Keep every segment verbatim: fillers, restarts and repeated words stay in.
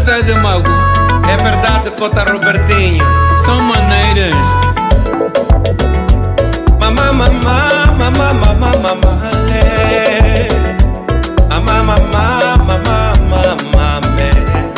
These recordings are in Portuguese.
verdade, mago. É verdade, Cota Robertinho. São maneiras. Mamá, mamá, mamá, mamá, mamá, lê. Mamá, mamá, mamá, mamá, me.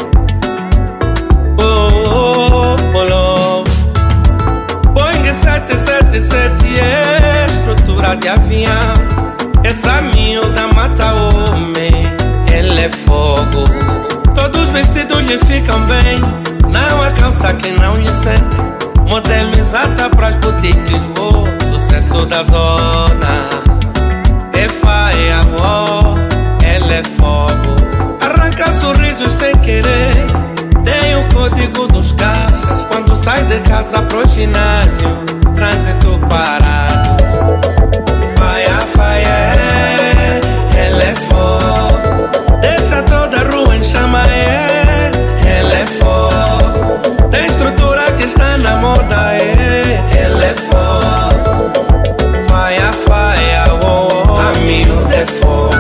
Oh, oh, oh, Boeing sete sete sete é estrutura de avião. Essa miúda mata homem, ele é fogo. Todos vestidos lhe ficam bem, não há calça que não lhe senta. Modelo exata pras boutiques, oh, sucesso da zona. É faia, oh, ela é fogo. Arranca sorrisos sem querer, tem o código dos caixas. Quando sai de casa pro ginásio, trânsito parado. Faia, faia, ela é fogo. Deixa toda a rua em chama, é, ela é fogo. Tem estrutura que está na moda, é, ela é fogo. Faia, faia, oh, oh, a miúda é fogo.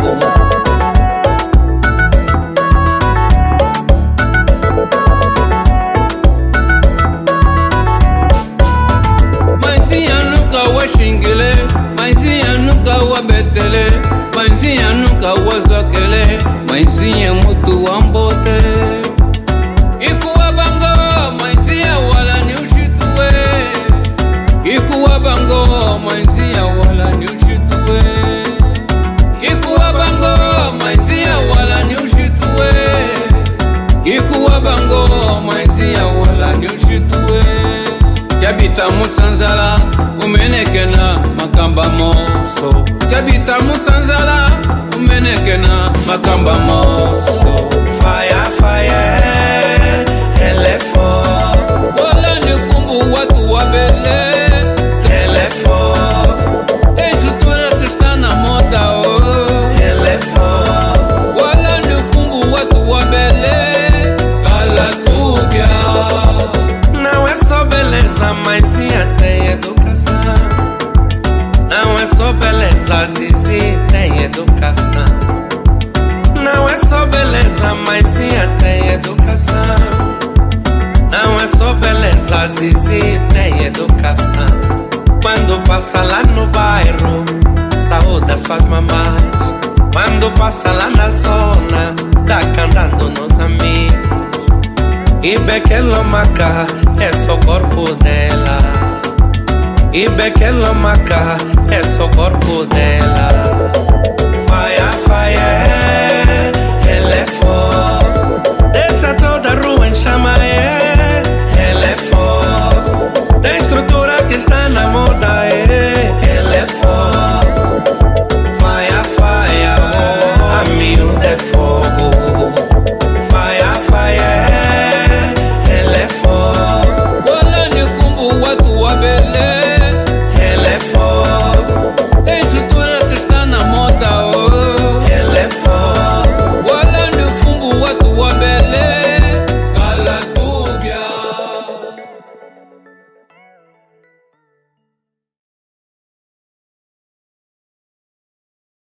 Mãezinha nunca o xinguele, mãezinha nunca o betele, mãezinha nunca o zoquele, mãezinha muito ambote. Ikuwa bango, mãezinha wala ni ushituwe. Ikuwa bango, mãezinha wala ni ushituwe. Ikuwa bango, mãezinha wala ni ushituwe. Ikuwa bango, mãezinha wala ni ushituwe. Yabita musanzala, umenekena makamba moso. Yabita musanzala, umenekena makamba moso. Faia, faia, ela é fogo. Wala ni kumbu watu wabele, Ela é fogo. tem estrutura que está na moda, oh. Ela é fogo. Wala ni kumbu watu wabele, kala tubia. Não é só beleza, mãezinha tem educação. Não é só beleza, Zizi tem educação. Não é só beleza, mãezinha tem educação. Não é só beleza, Zizi tem educação. Quando passa lá no bairro, saúda suas mamães. Quando passa lá na zona, tá cantando nos amigos. E Bekelo Maca é só o corpo dela. E Bekelo Maca é só o corpo dela. Faia, faia, ela é fogo. Deixa toda a rua em chama, é, ela é fogo. Tem estrutura que está na moda, é, ela é fogo.